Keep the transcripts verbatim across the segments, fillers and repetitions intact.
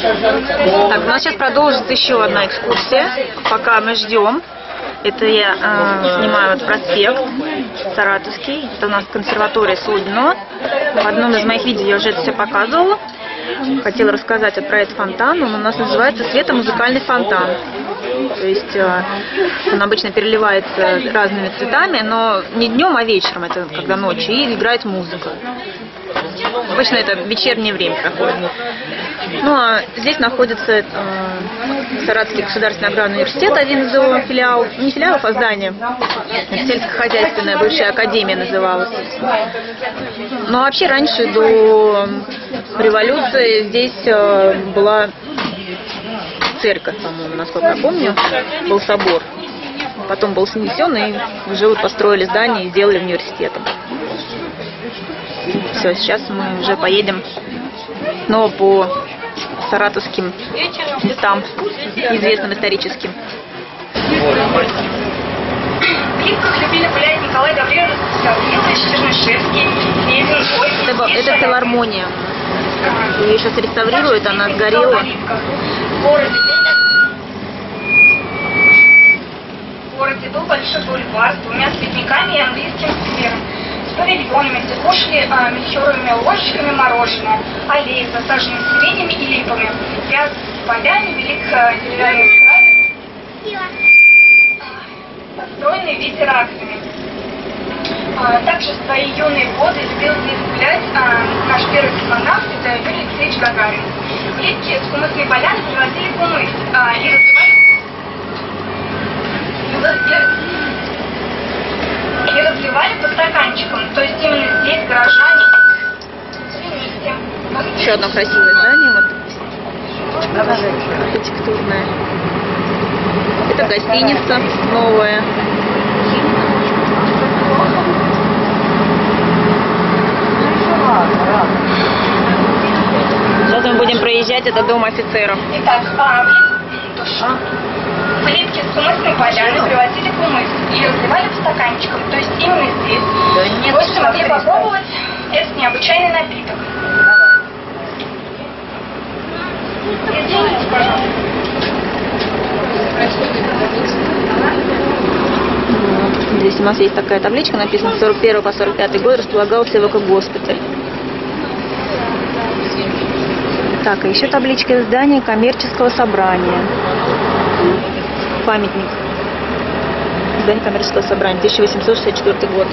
Так, у нас сейчас продолжится еще одна экскурсия, пока мы ждем. Это я э, снимаю вот проспект Саратовский, это у нас консерватория Содино. В одном из моих видео я уже это все показывала. Хотела рассказать вот про этот фонтан. Он у нас называется светомузыкальный фонтан. То есть э, он обычно переливается разными цветами, но не днем, а вечером, это когда ночью, и играет музыка. Обычно это в вечернее время проходит. Ну а здесь находится э, Саратовский государственный аграрный университет, один из его филиалов, не филиалов, а здания. Сельскохозяйственная бывшая академия называлась. Но вообще раньше, до революции, здесь э, была церковь, по-моему, насколько я помню, был собор. Потом был снесен, и уже вот построили здание и сделали университетом. Все, сейчас мы уже поедем снова по саратовским местам, известным историческим. В Липках любили гулять Николай Гаврилович, Чернышевский, Левин, Это, это филармония. Ее сейчас реставрируют, она сгорела. В городе был большой бульвар с двумя цветниками и английским сквером. С павильонами, где кушали а, мельхиоровыми ложечками мороженое, аллеи, засаженные сиренями и липами, ряд с полями, велик деревянный садик, построенный в виде раковины. А, также в свои юные годы любил здесь гулять а, наш первый космонавт Юрий Алексеевич Гагарин. Липки с кумысной поляны превратили в умыс а, и развивали и разливали по стаканчикам. То есть именно здесь горожане вместе. Еще одно красивое здание, вот архитектурное. Это гостиница новая. Сейчас мы будем проезжать, это дом офицеров. Итак, а, в Липке с кумысной поляны привозили кумыс и разливали по стаканчикам. То есть именно здесь да, гости могли попробовать этот необычайный напиток. Извините, пожалуйста. Здесь у нас есть такая табличка, написано с сорок первого по сорок пятый год располагался эвакогоспиталь. Так, а еще табличка здания коммерческого собрания. Памятник. Здание коммерческого собрания, тысяча восемьсот шестьдесят четвёртый год.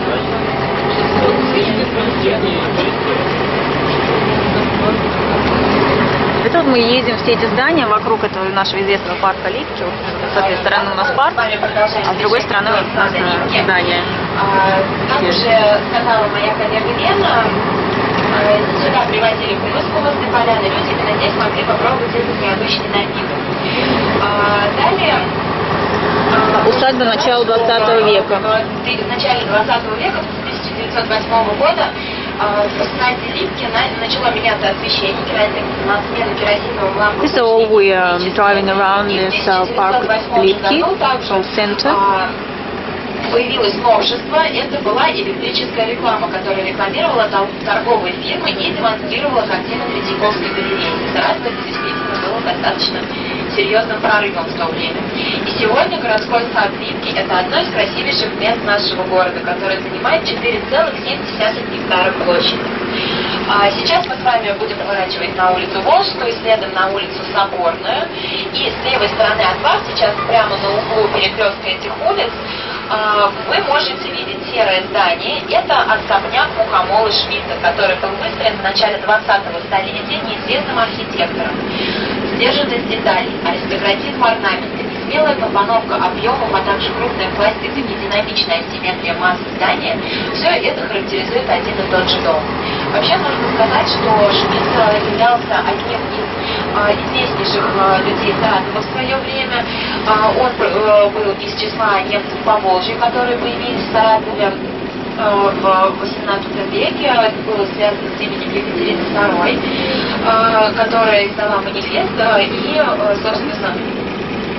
Это вот мы едем все эти здания вокруг этого нашего известного парка Липки. С одной стороны у нас парк, а с другой стороны у нас здание. Как уже сказала моя коллега Лена, сюда привозили кумыс с кумысной поляны, люди именно здесь могли попробовать этот необычный напиток. Далее... Усадьба начала двадцатого века. В начале двадцатого века, с тысяча девятьсот восьмого года, в Станции Липки начало меняться освещение, на смену керосиновым лампам. So we are um, driving around this uh, park Lipki from center. Появилось новшество, это была электрическая реклама, которая рекламировала торговые фирмы и демонстрировала картины Третьяковской галереи. Саратов действительно был достаточно серьезным прорывом в то время. И сегодня городской сад Липки – это одно из красивейших мест нашего города, которое занимает четыре целых семь десятых гектара площади. А сейчас мы с вами будем поворачивать на улицу Волжскую, следом на улицу Соборную. И с левой стороны от вас, сейчас прямо на углу перекрестка этих улиц, вы можете видеть серое здание. Это особняк Мухомола Шмидта, который был выстроен в начале двадцатого столетия неизвестным архитектором. Сдержанность деталей, аристократизм орнамента, смелая компоновка объемов, а также крупная пластика и динамичная асимметрия массы здания – все это характеризует один и тот же дом. Вообще нужно сказать, что Шмидт являлся одним из а, известнейших а, людей Саратова в свое время. А, он а, был из числа немцев Поволжья, которые появились в Саратове в восемнадцатом веке. Это было связано с именем Екатерины второй, которая издала манифест и, собственно,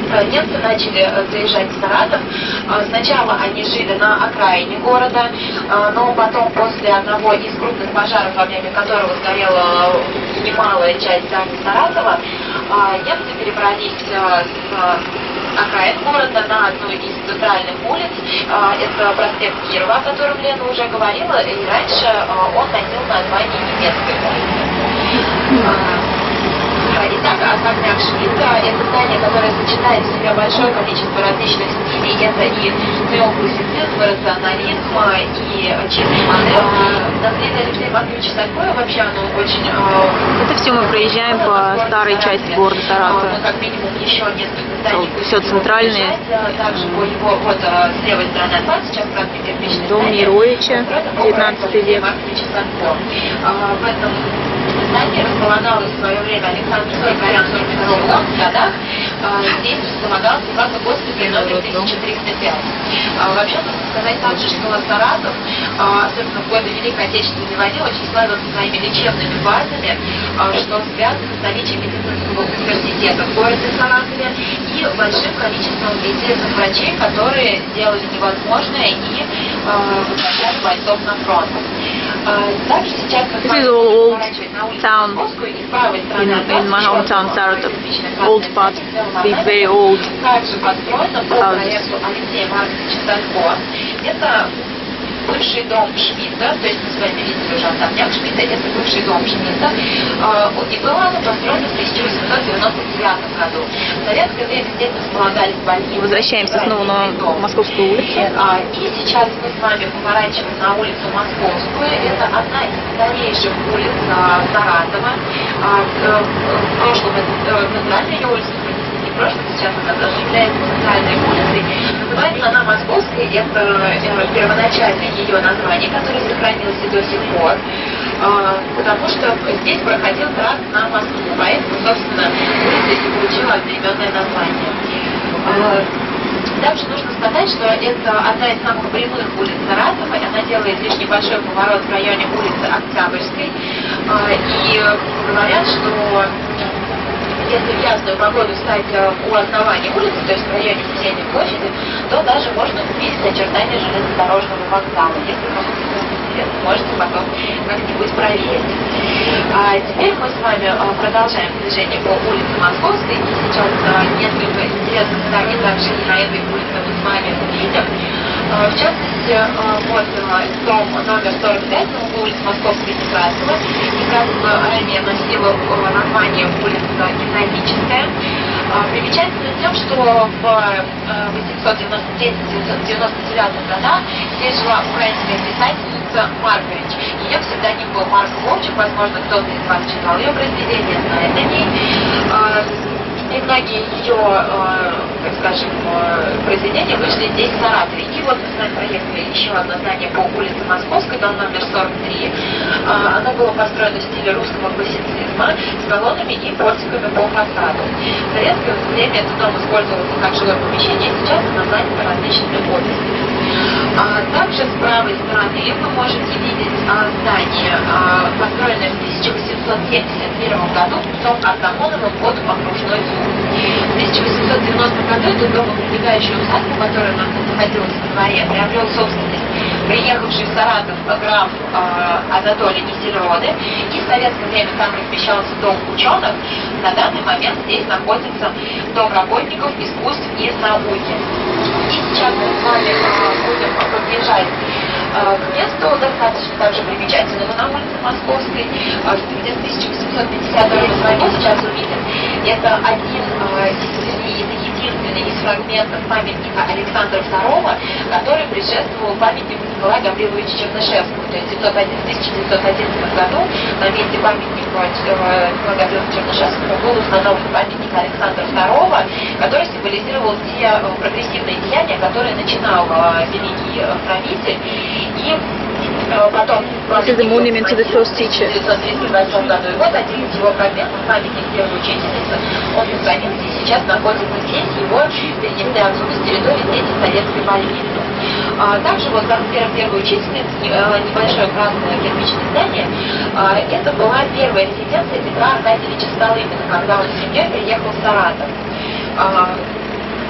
немцы начали заезжать в Саратов. Сначала они жили на окраине города, но потом после одного из крупных пожаров, во время которого сгорела немалая часть здания Саратова, немцы перебрались с окраин города на одну из центральных улиц. Это проспект Кирова, о котором Лена уже говорила, и раньше он носил название немецкой улицы. Итак, особняк Шмидта — это здание, которое сочетает в себе большое количество различных стилей. Это и неоклассицизм, и рационализм, и чистый модерн. Наследие Алексея Матвеевича Салькова вообще оно очень... Это все мы проезжаем по старой части города Саратова. Ну, как минимум еще несколько зданий. Все центральные. Также по его, вот с левой стороны от вас, сейчас красный кирпичный дом Мировича, девятнадцатый век. В этом здании располагалось в свое время Александр Сорокарян в сорок втором годах. Здесь располагался как бы госпиталь номер тысяча триста пять. Вообще, нужно сказать также, что Саратов, особенно в годы Великой Отечественной войны, очень славился своими лечебными базами, что связано с наличием медицинского университета в городе Саратове и большим количеством известных врачей, которые делали невозможное и возвращали бойцов на фронт. Также сейчас мы This is all old town in, in my hometown Saratov. Old part, the very old houses. Это бывший дом Шмидта, то есть мы с вами видели уже особняк Шмидта, это бывший дом Шмидта, и было оно построено в тысяча восемьсот девяносто девятом году. В советское время здесь располагались больницы. Возвращаемся снова на Московскую улицу. И сейчас мы с вами поворачиваем на улицу Московскую. Это одна из старейших улиц Саратова. В прошлом это центральная улица, не в прошлом, сейчас она даже является центральной улицей. Называется она Московской, это первоначальное ее название, которое сохранилось и до сих пор, потому что здесь проходил тракт на Москву, поэтому, собственно, улица и получила одноименное название. Также нужно сказать, что это одна из самых прямых улиц Саратова, она делает лишь небольшой поворот в районе улицы Октябрьской, и говорят, что если в ясную погоду стать у основания улицы, то есть в районе Музейной площади, то даже можно увидеть очертания железнодорожного вокзала. Если кому-то интересно, можете потом как-нибудь проверить. А теперь мы с вами продолжаем движение по улице Московской, и сейчас несколько интересных зданий также и на этой улице мы с вами увидим. В частности, вот дом номер сорок пять на углу улицы Московской и Некрасова. Некрасова ранее носила название улица Гимназическая. Примечательно тем, что в восемьсот девяносто третьем — восемьсот девяносто девятом годах здесь жила украинская писательница Маркович. Ее псевдоним был Марк Вовчик, возможно, кто-то из вас читал ее произведения, знает о ней. И многие ее, так скажем, произведения вышли здесь, в Саратове. И вот мы с вами проехали еще одно здание по улице Московской, дом номер сорок три. Оно было построено в стиле русского классицизма с колоннами и портиками по фасаду. В советское время этот дом использовался как жилое помещение, сейчас оно занято различными офисами. Также с правой стороны вы можете видеть здание, построенное в тысяча восемьсот семьдесят первом году купцом Артамоновым под окружной суд. В тысяча восемьсот девяностом году этот дом, прилегающий усадьбу, которая находилась во дворе, приобрел собственность приехавший в Саратов граф Анатолий Нестероды, и в советское время там размещался дом ученых. На данный момент здесь находится дом работников искусств и науки. И сейчас мы с вами будем подъезжать к месту, достаточно также примечательного на улице Московской, где с тысяча восемьсот пятьдесят второго года сейчас увидим. Это один из, это единственный из фрагментов памятника Александра второго, который предшествовал памятнику Николая Гавриловича Чернышевского. То есть в тысяча девятьсот одиннадцатом году на месте памятника Николая Гавриловича Чернышевского был установлен памятник Александра второго, который символизировал те прогрессивные деяния, которые начинал великий правитель. И потом... This is the monument to the first teacher. В тысяча девятьсот тридцать восьмом году. И вот один из его фрагментов, памятник первой учительницы, он сохранился и сейчас находится здесь, его перенесли отсюда с территории третьей советской больницы. Также вот концерт первой учительницы, небольшое красное кирпичное здание, это была первая резиденция Петра Аркадьевича Столыпина, когда он с семьей приехал в Саратов.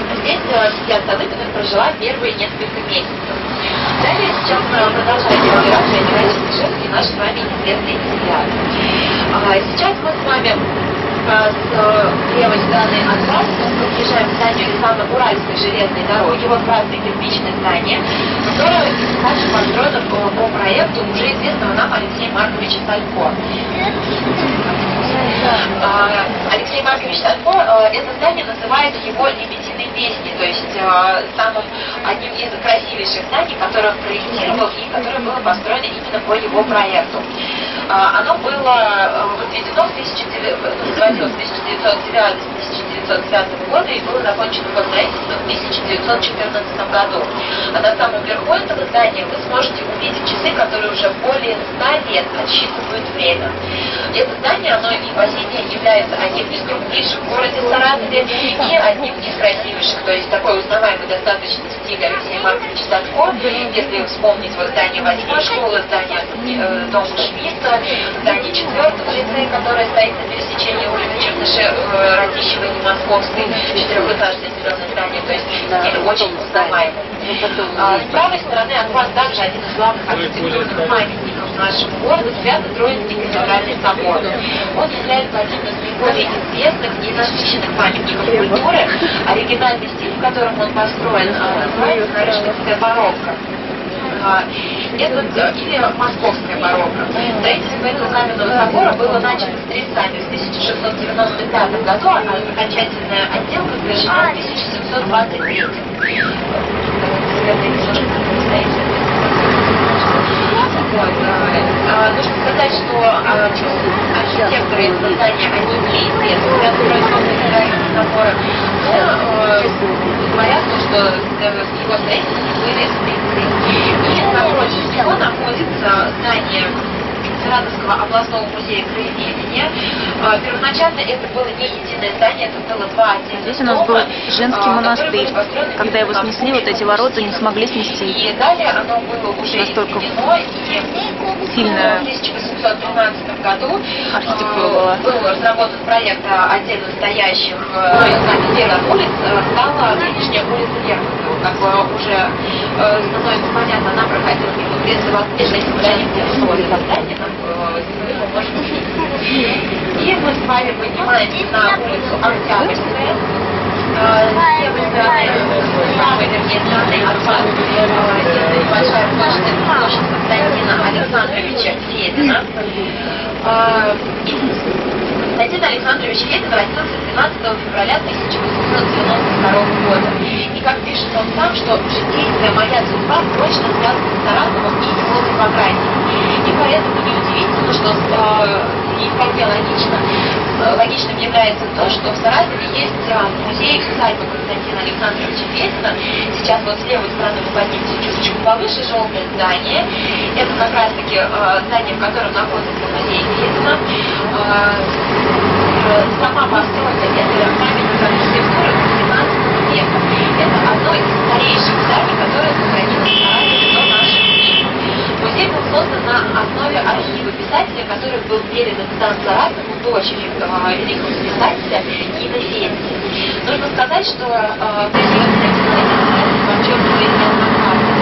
Здесь семья Столыпиных прожила первые несколько месяцев. Далее сейчас продолжает операцию «Героический шеф» и наши с вами интересные сериалы. Сейчас мы с вами с левой стороны от вас подъезжаем к зданию Александро-Уральской железной дороги. Вот красное кирпичное здание, которое также построено по, по проекту уже известного нам Алексея Марковича Салько. Алексей Маркович Салько, это здание называет его «Лебединой песней», то есть самым одним из красивейших зданий, которое он проектировал и которое было построено именно по его проекту. Оно было возведено в тысяча девятьсот девятого года и было закончено по строительству в тысяча девятьсот четырнадцатом году. А на самом верху этого здания вы сможете увидеть часы, которые уже более ста лет отсчитывают время. Это здание, оно и по сей день является одним из крупнейших в городе Саратове и одним из красивейших, то есть такой узнаваемый достаточно стиль Алексея Марковича Салько. Если вспомнить вот здание восьмой школы, здание э, дома Шмидта, здание четвертого лицея, которое стоит на пересечении улицы Чернышева и Московской, четырехэтажное зеленое здание, то есть стиль очень узнаваемый. А, с правой стороны от вас также один из главных архитектурных памятников нашего города — Свято-Троицкий кафедральный собор. Он является одним из наиболее известных и насыщенных памятников культуры. Оригинальный стиль, в котором он построен, называется нарышкинская барокко. Это или московская барокко. Строительство этого каменного собора было начато с тридцатых в тысяча шестьсот девяносто пятом году, а окончательная отделка завершена в тысяча семьсот двадцать третьем. Вот. Нужно сказать, что архитекторы этого здания, они неизвестны, Свято-Троицкого собора, но говорят, что его строители были спецы. И напротив него находится здание Саратовского областного музея краеведения. Первоначально это было не единое здание, это было два отдельных Здесь у нас был женский монастырь. Когда его снесли, вот эти ворота не смогли снести. И далее оно было уже настолько изменено, и сильная в тысяча восемьсот тринадцатом году архитектура была. был разработан проект отдельно стоящих, то есть на первой улице стала нынешняя улица Верховцева. Как бы уже э, становится понятно, она проходила мимо Креслова, если говорить о школе здания, мы можем увидеть. И мы с вами поднимаемся на улицу Октябрьская. С левой стороны, с правой, вернее, стороны от вас, это небольшая площадь, площадь Константина Александровича Федина. Константин Александрович Федин родился двенадцатого февраля тысяча восемьсот девяносто второго года. И как пишет он сам, что житейская моя судьба прочно связана с Саратовом и его демократией. И поэтому неудивительно, что и вполне логично, логичным является то, что в Саратове есть музей усадьбы Константина Александровича Федина. Сейчас вот с левой стороны вы поднимете чуточку повыше, желтое здание. Это как раз таки здание, в котором находится музей Федина. Сама постройка — это памятник архитектуры восемнадцатого века. Это одно из старейших зданий, которое сохранилось в Саратове до наших дней. Музей был создан на основе архива писателя, который был передан в дан Саратову дочери э, великого писателя Нины Фединой. Нужно сказать, что э, красивый писатель подчеркивает неоднократно.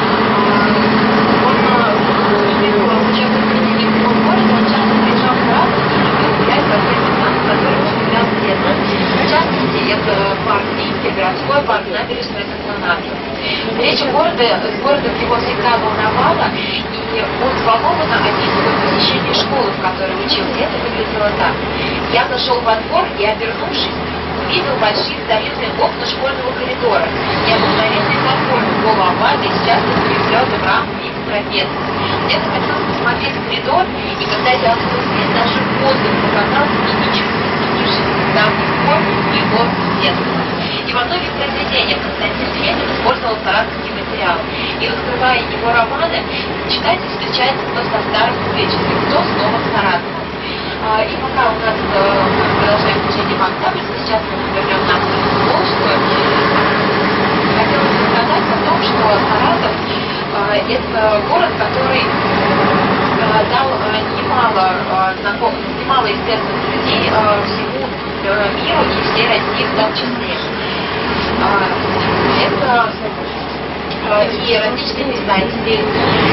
Он учебный ученик в городе, он часто приезжал в Саратов и любил гулять по всем местам, которые он гулял летом. В частности, это парк Липки, городской парк, набережная Котлонавки. Встреча города, с городом его всегда волновала, и он взволнованно описывал посещение школы, в которой учился. Это выглядело так. Я зашел во двор и, обернувшись, увидел большие старинные окна школьного коридора, необыкновенные платформы полуовальные с часто скрепленным рамами и трапецией. Я захотел посмотреть в коридор, и когда я открыл дверь, даже воздух показался мне ничего не изменившись с давних пор его детства. И во многих произведениях Константин Федин использовал саратовский материал. И открывая его романы, читатель встречается кто со старым купеческим, кто с новым Саратовым. И пока у нас мы продолжаем движение по Октябрьской, сейчас мы вернем на Волжскую. Хотелось бы сказать о том, что Саратов — это город, который дал немало знакомых, немало известных людей всему миру и всей России в том числе. Это и различные писатели.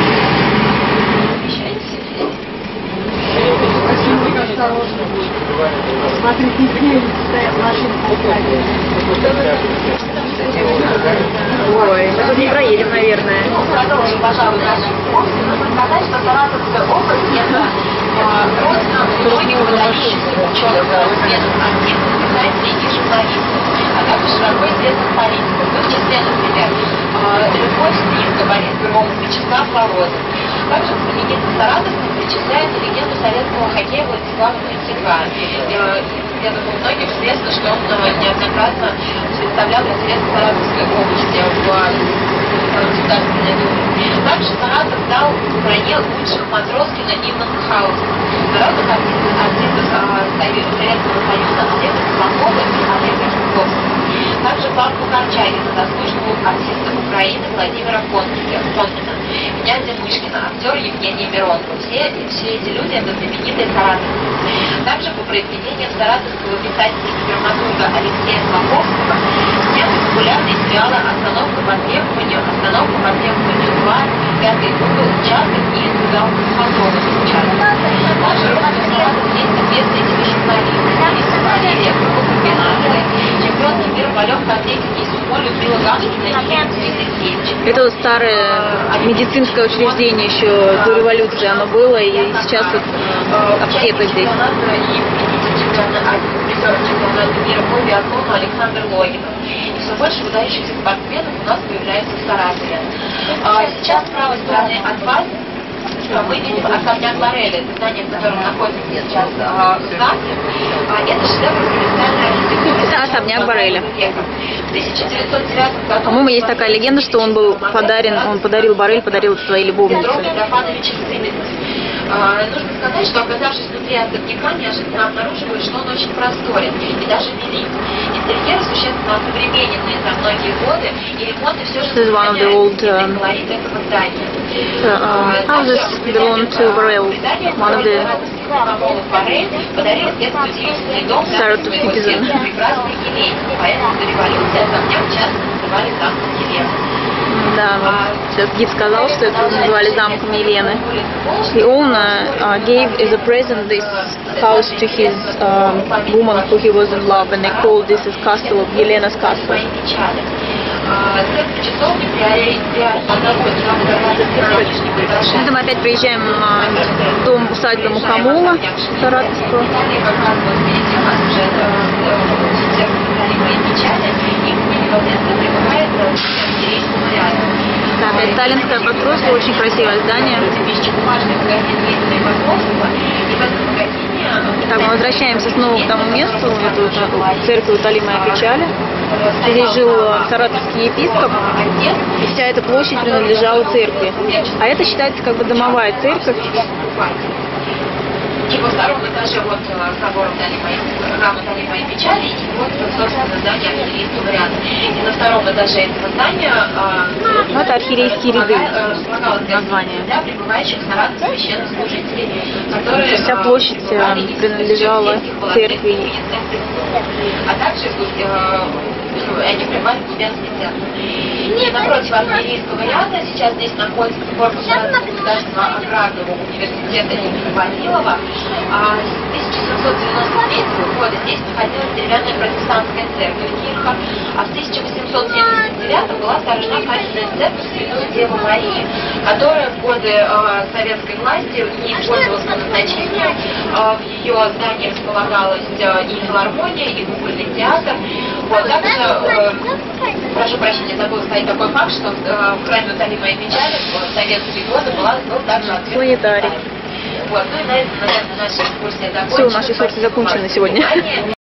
Ой, мы тут не проедем, наверное. Продолжим, пожалуй, нашу экскурсию. Нужно сказать, что Саратовская область – это родина многих выдающихся ученых, известных артистов, писателей и журналистов, а также широко известных политиков. В их числе, например, Любовь Списка, Борис Громов, Вячеслав Володин. Также к знаменитым саратовцам причисляется легенда советского хоккея Владислава Критика. Я думаю, многим известно, что он неоднократно представлял интерес Саратовской области в Государственной Думе. Также Саратов дал стране лучших Матроскина и Мюнхгаузена. Народных артистов Советского Союза Олега Симакова и Олега Жуковского. Также Павла Корчагина, заслуженного артиста Украины Владимира Конкина, князя Мышкина, актер Евгений Миронов. Все, все эти люди это знаменитые саратовцы. Также по произведениям саратовского писателя и драматурга Алексея Слаповского снят популярный сериал «Остановка по требованию», «Остановка по требованию два», «Пятый угол», «Участок» и «Галка Фантома». Также русский Саратов есть известный тележурналист, Валерия Крупа-Комбинация, чемпионный мира по легкой атлетике и сумо Людмила Гамкина и Дмитрий Сергеевич. Это вот старое медицинское учреждение еще до революции оно было, и сейчас вот аптека здесь. Призер чемпионата мира по биатлону Александр Логинов. И все больше выдающихся спортсменов у нас появляется в Саратове. Сейчас с правой стороны от вас мы видим особняк Лорелли, это здание, в котором находится сейчас в замке. Это шедевр провинциальной архитектуры. Это особняк Борреля. В тысяча девятьсот девятом году... По-моему, есть такая легенда, что он был подарен, он подарил Боррель, подарил своей любовнице. Нужно сказать, что, оказавшись внутри особняка, неожиданно обнаруживаешь, что он очень просторен и даже велик. Интерьеры существенно осовремененные за многие годы, и ремонты все же сохраняют um, колорит этого здания. The uh, houses belong to Borrell, one of the Saratov citizens. Прекрасный Еленин, поэтому до революции особняк часто называли замком Елены. Да, вот сейчас гид сказал, что это называли замком Елены. The owner uh, gave as a present this house to his uh, woman who he was in love, and they called this as castle of Yelena's castle. Это мы опять приезжаем в дом усадьбы Мухомола Саратовского. Да, опять сталинская постройка, очень красивое здание. Так, мы возвращаемся снова к тому месту, эту, эту церковь Утолимая печали. Здесь жил саратовский епископ, и вся эта площадь принадлежала церкви. А это считается как бы домовая церковь. И во втором этаже вот собор храма Утолимой печали, и вот, собственно, здание архиерейского ряда. И на втором этаже этого здания ну, это архиерейские ряды, название. Для прибывающих в Саратов священнослужителей, которые вся площадь принадлежала церкви. А также они прибывали в Губернский центр. И напротив архиерейского ряда сейчас здесь находится корпус государственного аграрного университета имени Вавилова. А с тысяча семьсот девяносто третьего года здесь находилась деревянная протестантская церковь Кирха, а в тысяча восемьсот семьдесят девятом была сожжена каменная церковь Святой Девы Марии, которая в годы э, советской власти не пользовалась по назначению. Э, в ее здании располагалась э, и филармония, и кукольный театр. Вот, также, э, прошу прощения, забыла сказать такой факт, что э, в храме Утолимой печали в советские годы была, был также открыт планетарий. Вот, ну и на этом, наверное, наша экскурсия закончена. Все, наши экскурсии закончены сегодня.